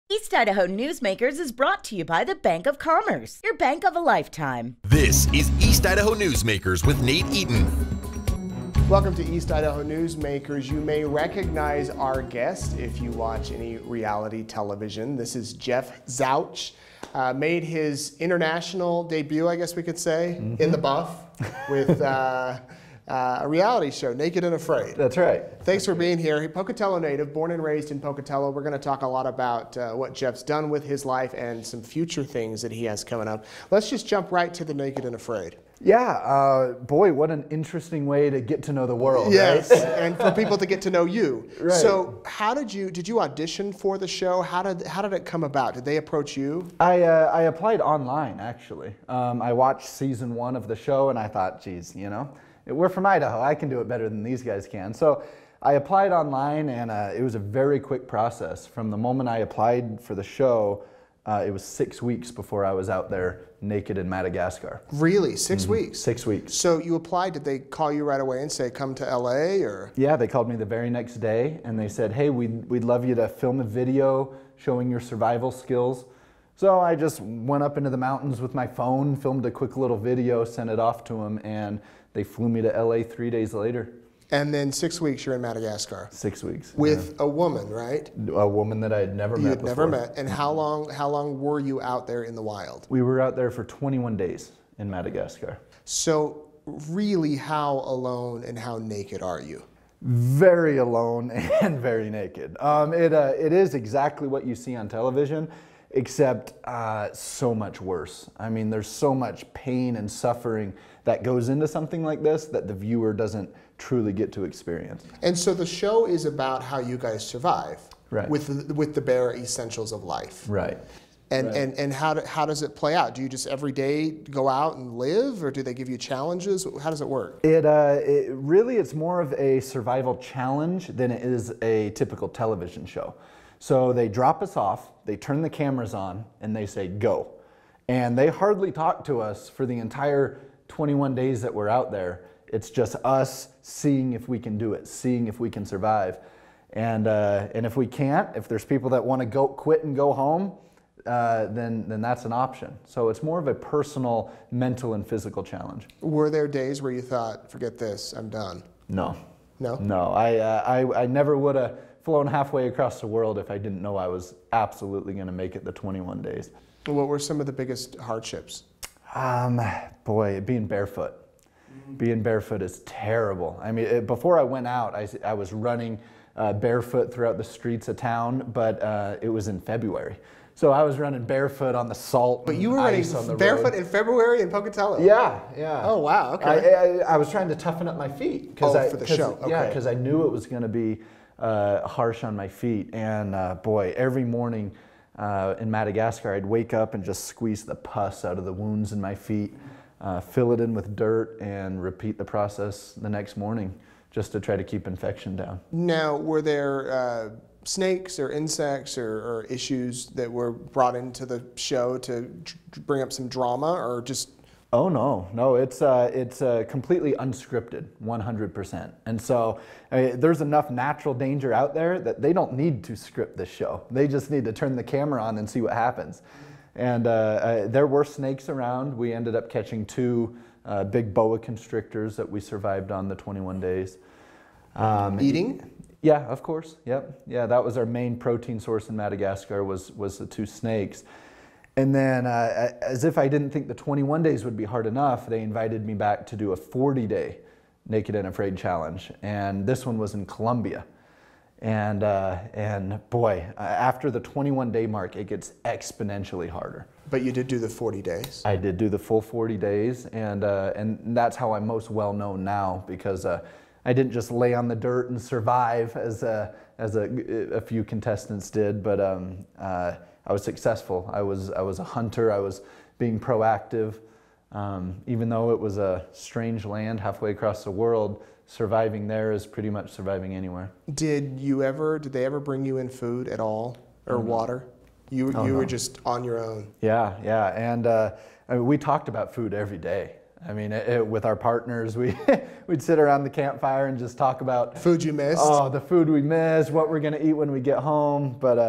East Idaho Newsmakers is brought to you by the Bank of Commerce, your bank of a lifetime. This is East Idaho Newsmakers with Nate Eaton. Welcome to East Idaho Newsmakers. You may recognize our guest if you watch any reality television. This is Jeff Zausch. Made his international debut, I guess we could say, in the buff with a reality show, Naked and Afraid. That's right. Thanks for being here. Pocatello native, born and raised in Pocatello. We're going to talk a lot about what Jeff's done with his life and some future things that he has coming up. Let's just jump right to the Naked and Afraid. Yeah, boy, what an interesting way to get to know the world, yes, right? And for people to get to know you. Right. So how did you audition for the show? How did it come about? Did they approach you? I applied online, actually. I watched season 1 of the show and I thought, geez, you know, we're from Idaho. I can do it better than these guys can. So I applied online and it was a very quick process. From the moment I applied for the show, it was 6 weeks before I was out there naked in Madagascar. Really? 6 weeks? 6 weeks. So you applied, did they call you right away and say, come to LA or? Yeah, they called me the very next day and they said, hey, we'd love you to film a video showing your survival skills. So I just went up into the mountains with my phone, filmed a quick little video, sent it off to them, and they flew me to LA 3 days later. And then 6 weeks you're in Madagascar. 6 weeks. With a woman, right? A woman that I had never met before. Never met. And how long were you out there in the wild? We were out there for 21 days in Madagascar. So really, how alone and how naked are you? Very alone and very naked. It is exactly what you see on television, except so much worse. I mean, there's so much pain and suffering that goes into something like this that the viewer doesn't truly get to experience. And so the show is about how you guys survive, right, with the bare essentials of life. Right. And how does it play out? Do you just every day go out and live, or do they give you challenges? How does it work? It's more of a survival challenge than it is a typical television show. So they drop us off, they turn the cameras on, and they say, go. And they hardly talk to us for the entire 21 days that we're out there. It's just us seeing if we can do it, seeing if we can survive. And if we can't, if there's people that want to quit and go home, then that's an option. So it's more of a personal, mental and physical challenge. Were there days where you thought, forget this, I'm done? No. No? No, I never would have flown halfway across the world if I didn't know I was absolutely going to make it the 21 days. What were some of the biggest hardships? Boy, being barefoot. Being barefoot is terrible. I mean, before I went out, I was running barefoot throughout the streets of town, but it was in February. So I was running barefoot on the salt. But you were running barefoot in February in Pocatello? Yeah, yeah. Oh, wow, okay. I was trying to toughen up my feet. For the show, okay. Yeah, because I knew it was going to be harsh on my feet. And boy, every morning in Madagascar, I'd wake up and just squeeze the pus out of the wounds in my feet, fill it in with dirt, and repeat the process the next morning just to try to keep infection down. Now, were there snakes or insects or issues that were brought into the show to bring up some drama, or just? Oh no, it's completely unscripted, 100%. And so there's enough natural danger out there that they don't need to script this show. They just need to turn the camera on and see what happens. And there were snakes around. We ended up catching 2 big boa constrictors that we survived on the 21 days. Eating? Yeah, of course. Yep. Yeah, that was our main protein source in Madagascar was the 2 snakes. And then, as if I didn't think the 21 days would be hard enough, they invited me back to do a 40-day Naked and Afraid challenge. And this one was in Colombia. And boy, after the 21-day mark, it gets exponentially harder. But you did do the 40 days? I did do the full 40 days, and that's how I'm most well known now, because I didn't just lay on the dirt and survive as a few contestants did, but I was successful. I was a hunter. I was being proactive. Even though it was a strange land halfway across the world, surviving there is pretty much surviving anywhere. Did they ever bring you in food at all, or water? You were just on your own. Yeah, and I mean, we talked about food every day. I mean, with our partners, we'd sit around the campfire and just talk about food you missed. Oh, the food we missed, what we're gonna eat when we get home. But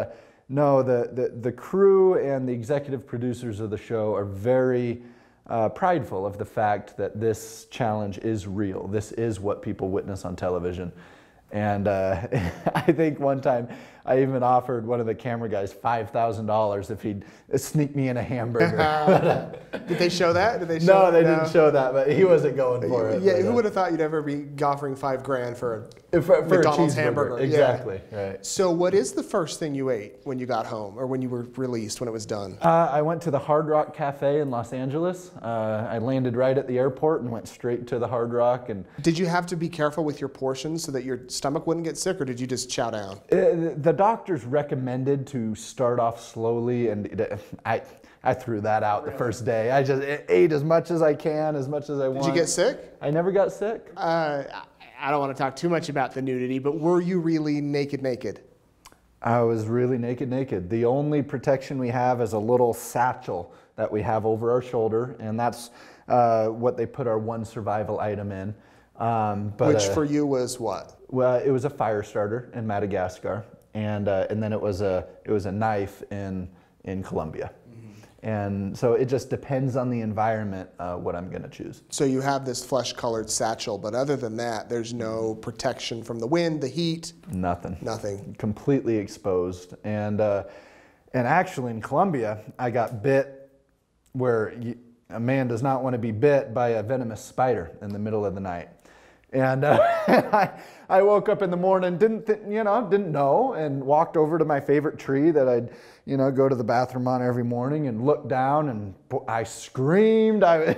No, the crew and the executive producers of the show are very prideful of the fact that this challenge is real. This is what people witness on television. And I think one time I even offered one of the camera guys $5,000 if he'd sneak me in a hamburger. Did they show that? Did they show No, they didn't show that, but he wasn't going for it. Yeah, but, who would have thought you'd ever be offering $5,000 for a for McDonald's a hamburger? Exactly, Yeah. right. So what is the first thing you ate when you got home or when you were released, when it was done? I went to the Hard Rock Cafe in Los Angeles. I landed right at the airport and went straight to the Hard Rock. And Did you have to be careful with your portions so that your stomach wouldn't get sick, or did you just chow down? the doctors recommended to start off slowly, and I threw that out the first day. I just ate as much as I can, as much as I want. Did you get sick? I never got sick. I don't want to talk too much about the nudity, but were you really naked? I was really naked. The only protection we have is a little satchel that we have over our shoulder, and that's what they put our one survival item in. Which for you was what? Well, it was a fire starter in Madagascar, and then it was a knife in Colombia. And so it just depends on the environment what I'm going to choose. So you have this flesh-colored satchel, but other than that, there's no protection from the wind, the heat? Nothing. Nothing. Completely exposed. And actually in Colombia, I got bit where a man does not want to be bit by a venomous spider in the middle of the night. And I woke up in the morning, didn't know, and walked over to my favorite tree that I'd, go to the bathroom on every morning, and looked down, and I screamed. It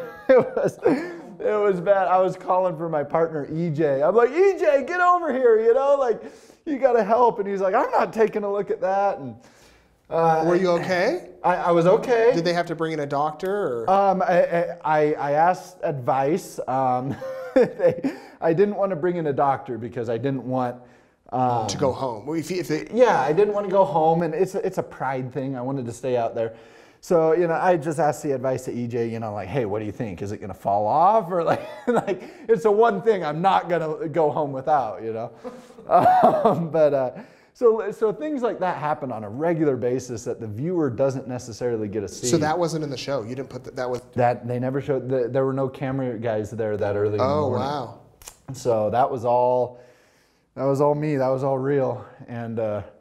was bad. I was calling for my partner EJ. I'm like, EJ, get over here, you got to help. And he's like, I'm not taking a look at that. And were you okay? I was okay. Did they have to bring in a doctor? Or? I asked advice. I didn't want to bring in a doctor because I didn't want to go home. Yeah, I didn't want to go home, and it's a pride thing. I wanted to stay out there. So, I just asked the advice to EJ, like, hey, what do you think? Is it going to fall off? Or like it's the one thing I'm not going to go home without, So things like that happen on a regular basis that the viewer doesn't necessarily get to see. So that wasn't in the show? You didn't put that was... That, they never showed, there were no camera guys there that early in the morning. Oh, wow. So that was all me, that was all real. And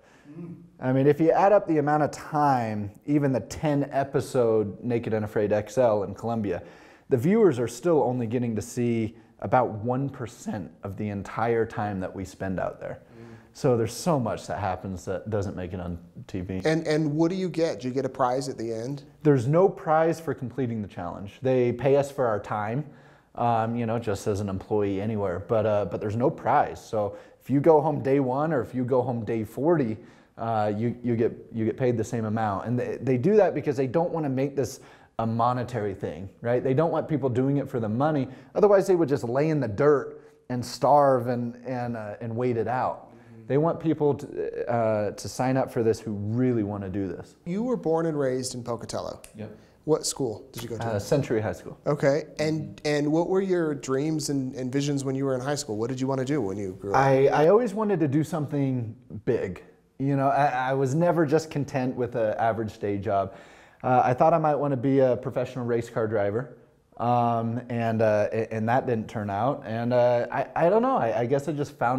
if you add up the amount of time, even the 10 episode Naked and Afraid XL in Colombia, the viewers are still only getting to see about 1% of the entire time that we spend out there. So there's so much that happens that doesn't make it on TV. And what do you get? Do you get a prize at the end? There's no prize for completing the challenge. They pay us for our time, just as an employee anywhere, but there's no prize. So if you go home day 1 or if you go home day 40, you get paid the same amount. And they do that because they don't want to make this a monetary thing, right? They don't want people doing it for the money. Otherwise, they would just lay in the dirt and starve and wait it out. They want people to sign up for this who really want to do this. You were born and raised in Pocatello. Yep. What school did you go to? Century High School. Okay. And what were your dreams and visions when you were in high school? What did you want to do when you grew up? I always wanted to do something big. I was never just content with an average day job. I thought I might want to be a professional race car driver. And that didn't turn out. And I don't know. I guess I just found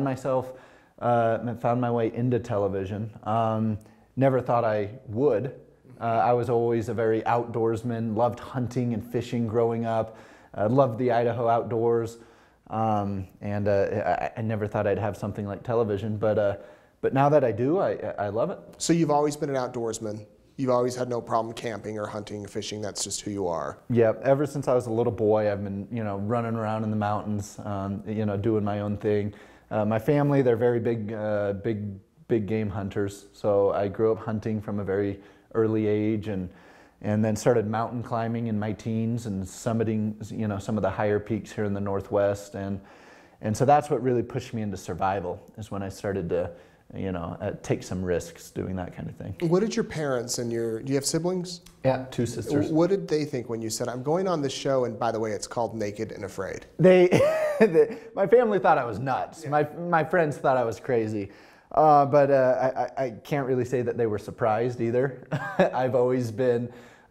my way into television. Never thought I would. I was always a very outdoorsman, loved hunting and fishing growing up, loved the Idaho outdoors, and I never thought I'd have something like television, but now that I do, I love it. So you've always been an outdoorsman? You've always had no problem camping or hunting or fishing? That's just who you are? Yeah, ever since I was a little boy, I've been running around in the mountains, doing my own thing. My family, they're very big game hunters. So I grew up hunting from a very early age, and then started mountain climbing in my teens and summiting, some of the higher peaks here in the Northwest. And so that's what really pushed me into survival, is when I started to, take some risks doing that kind of thing. What did your parents do you have siblings? Yeah, 2 sisters. What did they think when you said, I'm going on this show, and by the way, it's called Naked and Afraid? My family thought I was nuts. Yeah. My friends thought I was crazy. I can't really say that they were surprised either. I've always been,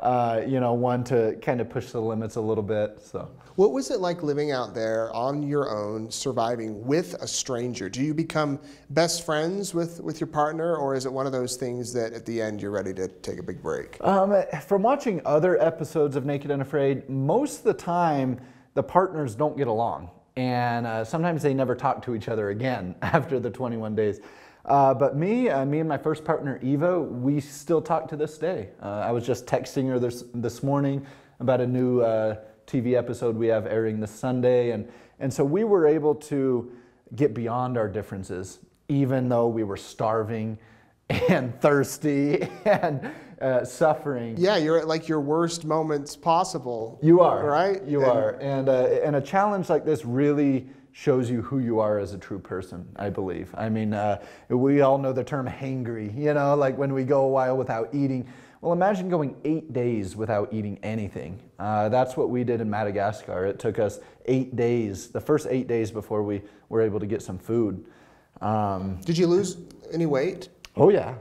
one to kind of push the limits a little bit. So. What was it like living out there on your own, surviving with a stranger? Do you become best friends with your partner, or is it one of those things that at the end you're ready to take a big break? From watching other episodes of Naked and Afraid, most of the time the partners don't get along, and sometimes they never talk to each other again after the 21 days. But me and my first partner, Eva, we still talk to this day. I was just texting her this morning about a new TV episode we have airing this Sunday, and so we were able to get beyond our differences, even though we were starving and thirsty and suffering. Yeah, you're at like your worst moments possible. You are, right? You are, and a challenge like this really shows you who you are as a true person, I believe. I mean, we all know the term hangry, like when we go a while without eating. Well, imagine going 8 days without eating anything. That's what we did in Madagascar. It took us 8 days, the first 8 days before we were able to get some food. Did you lose any weight? Oh yeah.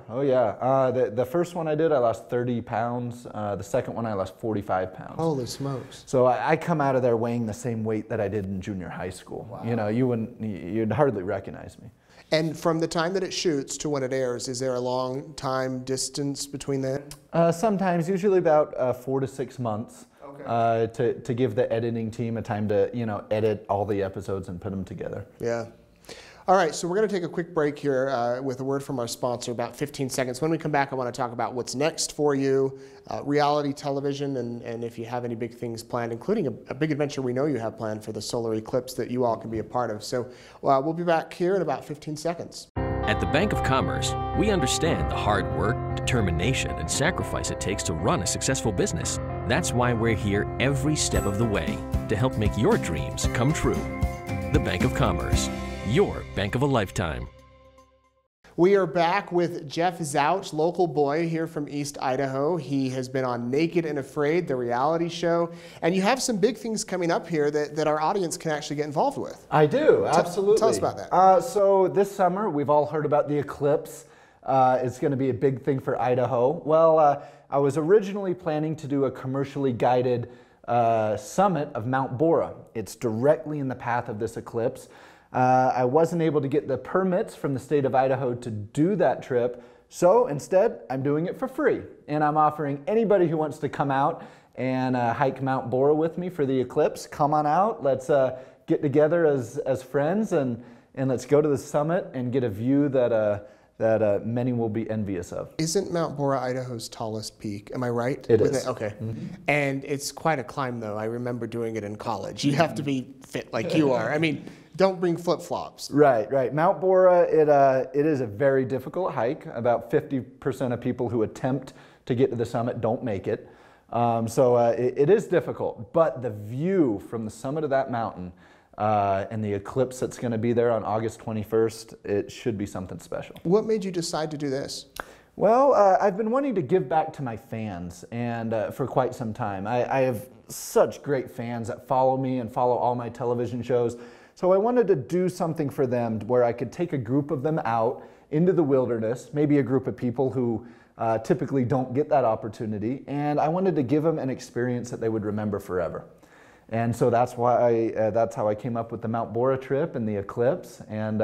The first one I did, I lost 30 pounds. The second one, I lost 45 pounds. Holy smokes. So I come out of there weighing the same weight that I did in junior high school. Wow. You'd hardly recognize me. And from the time that it shoots to when it airs, is there a long time distance between that? Sometimes, usually about 4 to 6 months. Okay. To give the editing team a time to, edit all the episodes and put them together. Yeah. All right, so we're going to take a quick break here with a word from our sponsor, about 15 seconds. When we come back, I want to talk about what's next for you, reality television, and if you have any big things planned, including a big adventure we know you have planned for the solar eclipse that you all can be a part of. So we'll be back here in about 15 seconds. At the Bank of Commerce, we understand the hard work, determination, and sacrifice it takes to run a successful business. That's why we're here every step of the way to help make your dreams come true. The Bank of Commerce. Your bank of a lifetime. We are back with Jeff Zausch, local boy here from East Idaho. He has been on Naked and Afraid, the reality show. And you have some big things coming up here that our audience can actually get involved with. I do, absolutely. Tell us about that. So this summer, we've all heard about the eclipse. It's going to be a big thing for Idaho. Well, I was originally planning to do a commercially guided summit of Mount Borah. It's directly in the path of this eclipse. I wasn't able to get the permits from the state of Idaho to do that trip, so instead I'm doing it for free. And I'm offering anybody who wants to come out and hike Mount Borah with me for the eclipse, come on out. Let's get together as friends and let's go to the summit and get a view that many will be envious of. Isn't Mount Borah Idaho's tallest peak? Am I right? It is. Okay. Mm-hmm. And it's quite a climb, though. I remember doing it in college. You have to be fit like you are. I mean, don't bring flip-flops. Right. Mount Borah, it is a very difficult hike. About 50% of people who attempt to get to the summit don't make it. It is difficult, but the view from the summit of that mountain and the eclipse that's going to be there on August 21st, it should be something special. What made you decide to do this? Well, I've been wanting to give back to my fans and for quite some time. I have such great fans that follow me and follow all my television shows. So I wanted to do something for them where I could take a group of them out into the wilderness, maybe a group of people who typically don't get that opportunity, and I wanted to give them an experience that they would remember forever. And so that's how I came up with the Mount Borah trip and the eclipse, and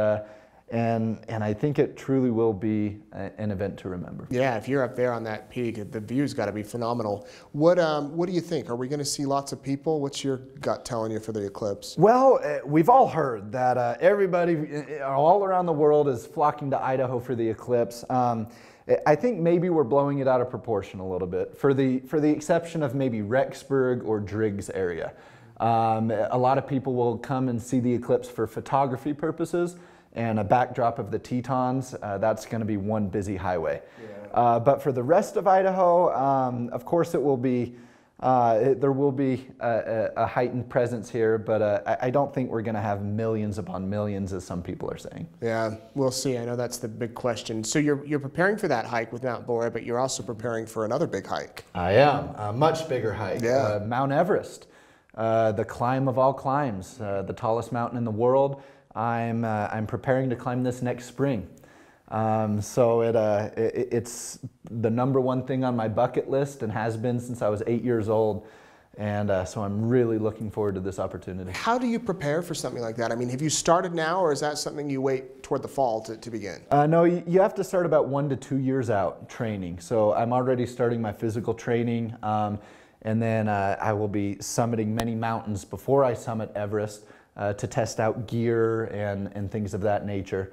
I think it truly will be an event to remember. Yeah, if you're up there on that peak, the view's got to be phenomenal. What do you think? Are we going to see lots of people? What's your gut telling you for the eclipse? Well, we've all heard that everybody all around the world is flocking to Idaho for the eclipse. I think maybe we're blowing it out of proportion a little bit, for the exception of maybe Rexburg or Driggs area. A lot of people will come and see the eclipse for photography purposes and a backdrop of the Tetons. That's going to be one busy highway. Yeah. But for the rest of Idaho, of course it will be, there will be a heightened presence here, but I don't think we're going to have millions upon millions, as some people are saying. Yeah, we'll see. I know that's the big question. So you're preparing for that hike with Mount Borah, but you're also preparing for another big hike. I am. A much bigger hike. Yeah. Mount Everest, the climb of all climbs, the tallest mountain in the world. I'm preparing to climb this next spring. So it's the #1 thing on my bucket list and has been since I was 8 years old. And so I'm really looking forward to this opportunity. How do you prepare for something like that? I mean, have you started now, or is that something you wait toward the fall to begin? No, you have to start about 1 to 2 years out training. So I'm already starting my physical training, and then I will be summiting many mountains before I summit Everest to test out gear and things of that nature.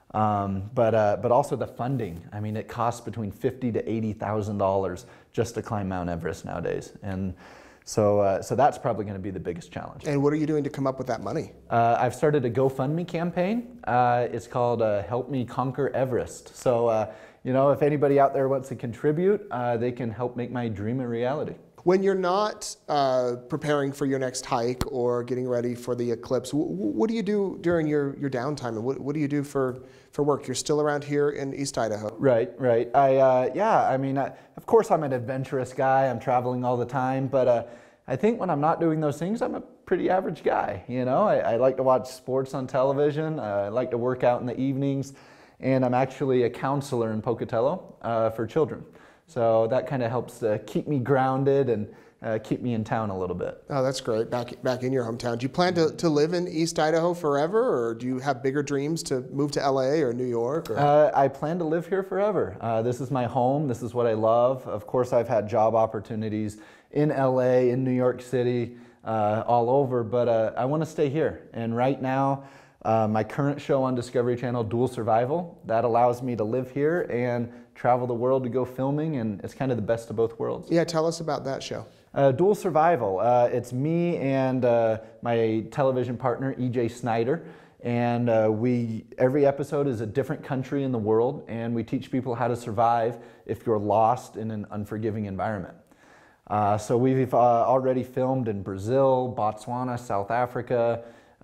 But also the funding. I mean, it costs between $50,000 to $80,000 just to climb Mount Everest nowadays, and so that's probably going to be the biggest challenge. And what are you doing to come up with that money? I've started a GoFundMe campaign. It's called Help Me Conquer Everest. So you know, if anybody out there wants to contribute, they can help make my dream a reality. When you're not preparing for your next hike or getting ready for the eclipse, what do you do during your downtime, and what do you do for work? You're still around here in East Idaho. Right. Yeah, I mean, of course I'm an adventurous guy. I'm traveling all the time, but I think when I'm not doing those things, I'm a pretty average guy. You know, I like to watch sports on television. I like to work out in the evenings, and I'm actually a counselor in Pocatello for children. So that kind of helps keep me grounded and keep me in town a little bit. Oh, that's great. Back in your hometown. Do you plan to live in East Idaho forever, or do you have bigger dreams to move to LA or New York? Or? I plan to live here forever. This is my home. This is what I love. Of course, I've had job opportunities in LA, in New York City, all over, but I want to stay here. And right now, my current show on Discovery Channel, Dual Survival, that allows me to live here and travel the world to go filming, and it's kind of the best of both worlds. Yeah, tell us about that show. Dual Survival, it's me and my television partner, EJ Snyder, and every episode is a different country in the world, and we teach people how to survive if you're lost in an unforgiving environment. So we've already filmed in Brazil, Botswana, South Africa,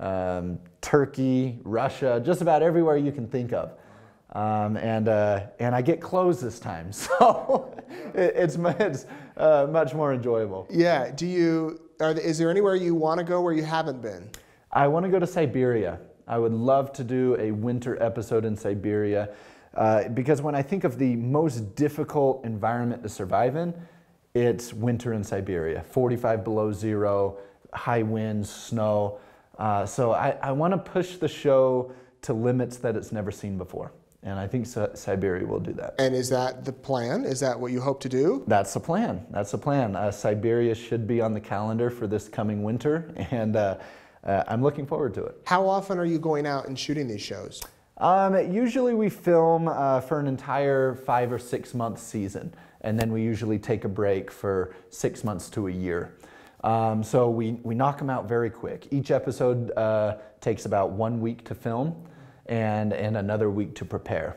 Turkey, Russia, just about everywhere you can think of. And I get clothes this time, so it's much more enjoyable. Yeah. Is there anywhere you want to go where you haven't been? I want to go to Siberia. I would love to do a winter episode in Siberia because when I think of the most difficult environment to survive in, it's winter in Siberia. 45 below zero, high winds, snow. So I want to push the show to limits that it's never seen before. And I think Siberia will do that. And is that the plan? Is that what you hope to do? That's the plan. That's the plan. Siberia should be on the calendar for this coming winter, and I'm looking forward to it. How often are you going out and shooting these shows? Usually we film for an entire 5 or 6 month season, and then we usually take a break for 6 months to a year. So we knock them out very quick. Each episode takes about 1 week to film and another week to prepare.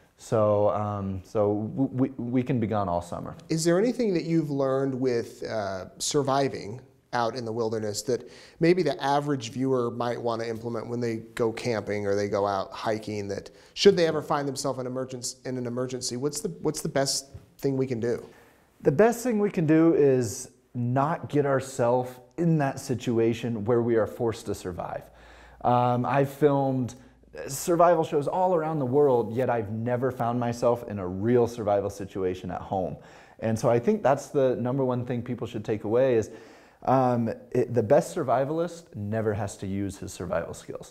So we can be gone all summer. Is there anything that you've learned with surviving out in the wilderness that maybe the average viewer might want to implement when they go camping or they go out hiking, that should they ever find themselves in an emergency, what's the best thing we can do? The best thing we can do is not get ourselves in that situation where we are forced to survive. I've filmed survival shows all around the world, yet I've never found myself in a real survival situation at home. And so I think that's the #1 thing people should take away is the best survivalist never has to use his survival skills.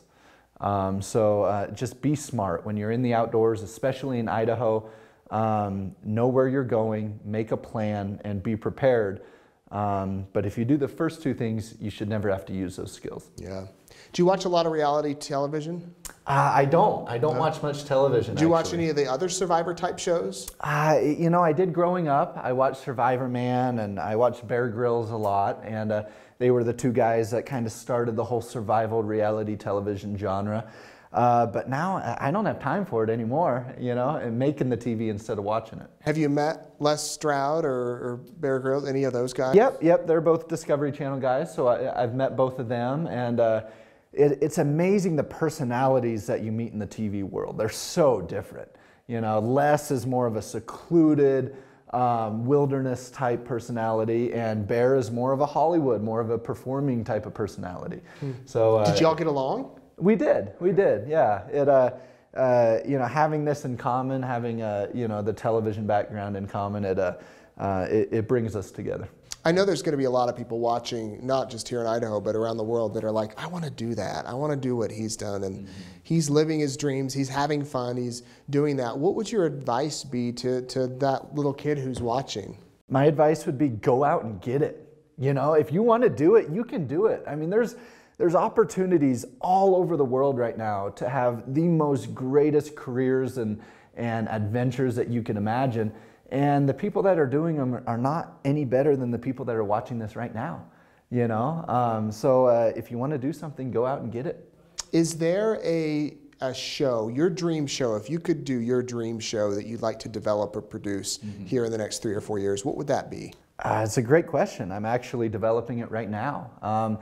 So just be smart when you're in the outdoors, especially in Idaho. Know where you're going, make a plan, and be prepared. But if you do the first two things, you should never have to use those skills. Yeah. Do you watch a lot of reality television? I don't watch much television. Do you watch any of the other Survivor type shows? You know, I did growing up. I watched Survivor Man and I watched Bear Grylls a lot, and they were the two guys that kind of started the whole survival reality television genre. But now I don't have time for it anymore, you know, and making the TV instead of watching it. Have you met Les Stroud or Bear Grylls, any of those guys? Yep, they're both Discovery Channel guys, so I've met both of them, and it's amazing the personalities that you meet in the TV world. They're so different. You know, Les is more of a secluded, wilderness type personality, and Bear is more of a Hollywood, more of a performing type of personality. So did y'all get along? We did, yeah. you know, having this in common, having you know, the television background in common, it brings us together. I know there's going to be a lot of people watching, not just here in Idaho, but around the world that are like, I want to do that. I want to do what he's done. And he's living his dreams. He's having fun. He's doing that. What would your advice be to that little kid who's watching? My advice would be go out and get it. You know, if you want to do it, you can do it. I mean, there's opportunities all over the world right now to have the most greatest careers and adventures that you can imagine. And the people that are doing them are not any better than the people that are watching this right now, you know? So if you want to do something, go out and get it. Is there a show, your dream show, if you could do your dream show that you'd like to develop or produce here in the next 3 or 4 years, what would that be? It's a great question. I'm actually developing it right now.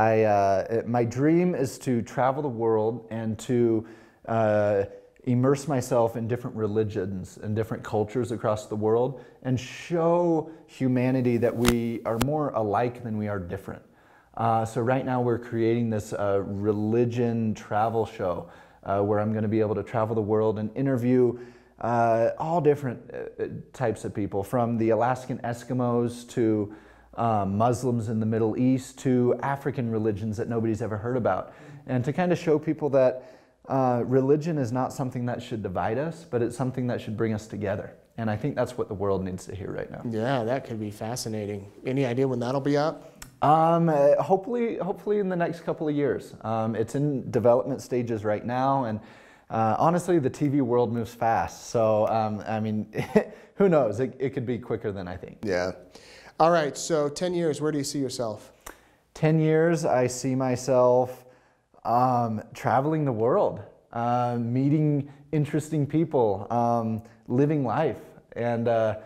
My dream is to travel the world and to immerse myself in different religions and different cultures across the world and show humanity that we are more alike than we are different. So right now we're creating this religion travel show where I'm going to be able to travel the world and interview all different types of people, from the Alaskan Eskimos to Muslims in the Middle East to African religions that nobody's ever heard about, and to kind of show people that religion is not something that should divide us, but it's something that should bring us together. And I think that's what the world needs to hear right now. Yeah, that could be fascinating. Any idea when that'll be up? Hopefully in the next couple of years. It's in development stages right now, and honestly, the TV world moves fast. So, I mean, who knows? It could be quicker than I think. Yeah. All right, so 10 years, where do you see yourself? 10 years, I see myself traveling the world, meeting interesting people, living life. And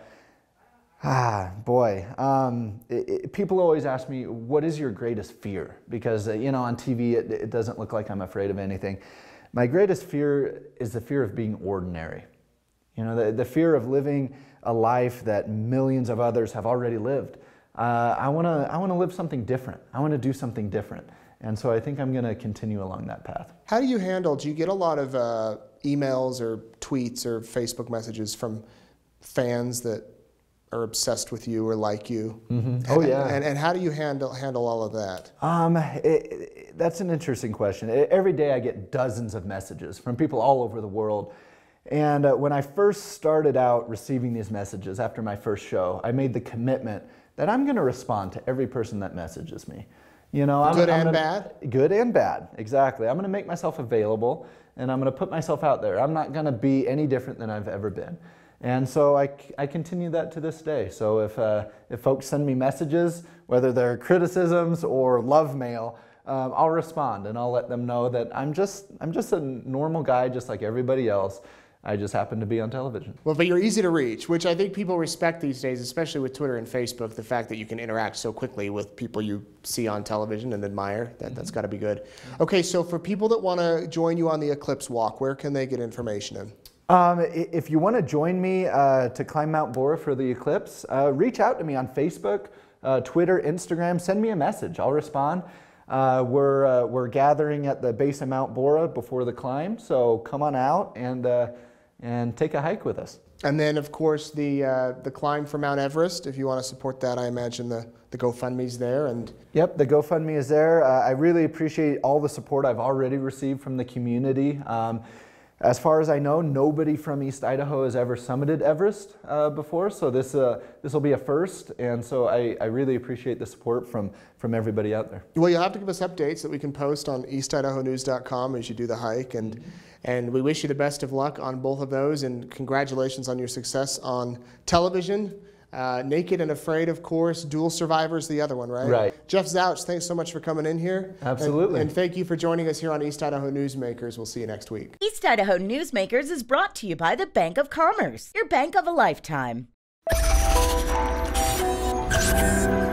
people always ask me, what is your greatest fear? Because, you know, on TV, it doesn't look like I'm afraid of anything. My greatest fear is the fear of being ordinary. You know, the fear of living a life that millions of others have already lived. I want to live something different. I want to do something different. And so I think I'm going to continue along that path. How do you handle, do you get a lot of emails or tweets or Facebook messages from fans that are obsessed with you or like you? Oh, yeah. And how do you handle all of that? That's an interesting question. Every day I get dozens of messages from people all over the world. And when I first started out receiving these messages after my first show, I made the commitment that I'm going to respond to every person that messages me. You know, good and bad? Good and bad, exactly. I'm going to make myself available, and I'm going to put myself out there. I'm not going to be any different than I've ever been. And so I continue that to this day. So if folks send me messages, whether they're criticisms or love mail, I'll respond, and I'll let them know that I'm just a normal guy just like everybody else. I just happen to be on television. Well, but you're easy to reach, which I think people respect these days, especially with Twitter and Facebook, the fact that you can interact so quickly with people you see on television and admire. That's got to be good. Okay, so for people that want to join you on the Eclipse Walk, where can they get information in? If you want to join me to climb Mount Borah for the eclipse, reach out to me on Facebook, Twitter, Instagram. Send me a message. I'll respond. We're gathering at the base of Mount Borah before the climb, so come on out and take a hike with us. And then, of course, the climb for Mount Everest. If you want to support that, I imagine the GoFundMe's there. And yep, the GoFundMe is there. I really appreciate all the support I've already received from the community. As far as I know, nobody from East Idaho has ever summited Everest before, so this will be a first, and so I really appreciate the support from everybody out there. Well, you'll have to give us updates that we can post on eastidahonews.com as you do the hike, and we wish you the best of luck on both of those, and congratulations on your success on television. Naked and Afraid, of course. Dual Survivors, the other one, right? Right. Jeff Zausch, thanks so much for coming in here. Absolutely. And thank you for joining us here on East Idaho Newsmakers. We'll see you next week. East Idaho Newsmakers is brought to you by the Bank of Commerce, your bank of a lifetime.